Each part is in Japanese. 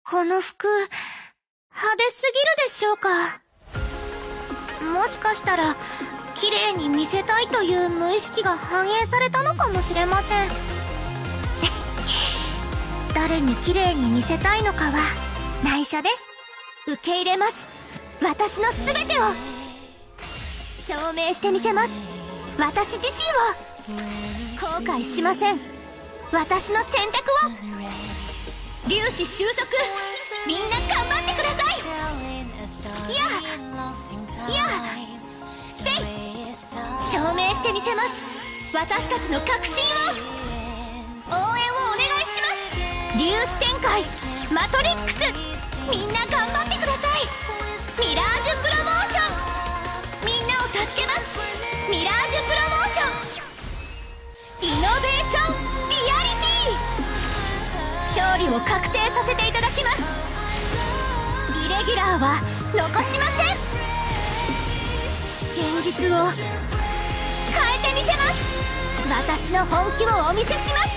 この服、派手すぎるでしょうか。もしかしたら、綺麗に見せたいという無意識が反映されたのかもしれません。誰に綺麗に見せたいのかは内緒です。受け入れます。私の全てを証明してみせます。私自身を後悔しません。私の選択を粒子収束。みんな頑張ってください。せい証明してみせます。私たちの確信を応援をお願いします。粒子展開マトリックス。みんな頑張ってください。ミラージュプロモーション。みんなを助けます。ミラージュプロモーション。イノベーションリアリティ。勝利を確定させていただきます。イレギュラーは残しません。現実を変えてみせます。私の本気をお見せします。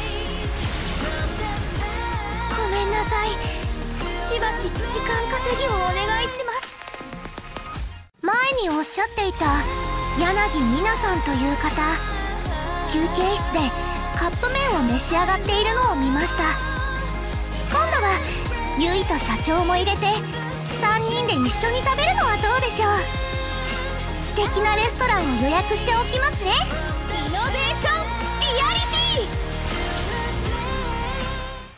ごめんなさい。しばし時間稼ぎをお願いします。前におっしゃっていた柳美奈さんという方、休憩室でカップ麺を召し上がっているのを見ました。今度はゆいと社長も入れて3人で一緒に食べるのはどうでしょう。素敵なレストランを予約しておきますね。